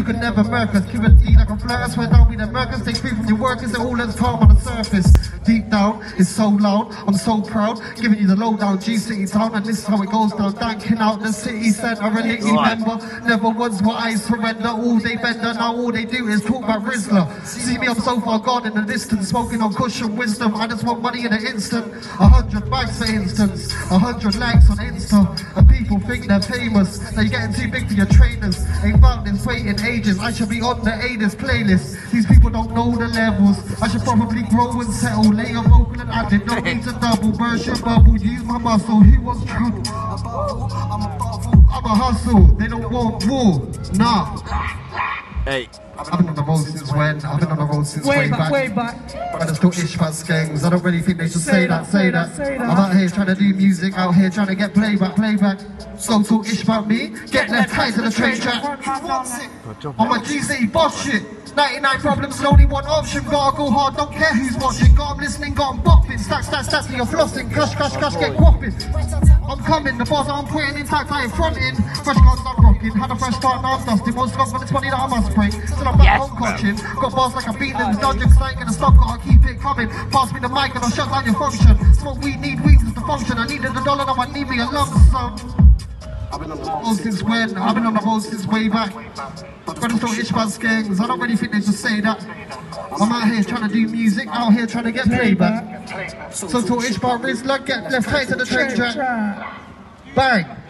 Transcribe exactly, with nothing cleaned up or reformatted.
You could never murk us, Q and D like a flirt. I swear down, we the murkers. Take free from your workers, they're all as calm on the surface. Deep down, it's so loud, I'm so proud. Giving you the lowdown, G-City town, and this is how it goes down. Danking out the city centre, a little member. Never once will I surrender, all they bender. Now all they do is talk about Rizzla. See me, I'm so far gone in the distance, smoking on cushion wisdom. I just want money in an instant. A hundred bags for instance, a hundred likes on Insta. And people think they're famous, they're getting too big for your trainers. Ain't found this waiting ages, I should be on the A-list playlist. These people don't know the levels, I should probably grow and settle. Lay a vocal and I did no need to double. Burst your bubble, use my muscle, who wants trouble? I'm a hustle, they don't want war, nah. Hey. I've been on the road since when? I've been on the road since way, way back, back. Way back. But I still ish about skanks. I don't really think they should say, say that, say that. Say that. I'm out here trying to do music, out here trying to get playback, playback. So talk ish about me, get left tight to the train track. On my G C boss shit. ninety-nine problems and only one option. Gotta go hard, don't care who's watching. Got 'em listening, got 'em bopping. Stack, stack, stack, so you're flossing. Crush, crush, crush, get whopping. I'm coming, the bars I'm putting intact, I ain't fronting. Fresh cards I'm rocking, had a fresh start, now I'm dusting. Most love, but it's money that I must pray. Still I'm back yes, home coaching. Got bars like I've been in the dungeon, cause I ain't gonna stop, gotta keep it coming. Pass me the mic and I'll shut down your function. Smoke weed, need weeds is the function. I needed a dollar, now I need me a lump sum. I've been on the road since when? I've been on the road since way back. Brothers don't itch about skanks, I don't really think they should say that. I'm out here trying to do music, out here trying to get playback. So talk itch about Rizzla, get left tight to the train track. Bang!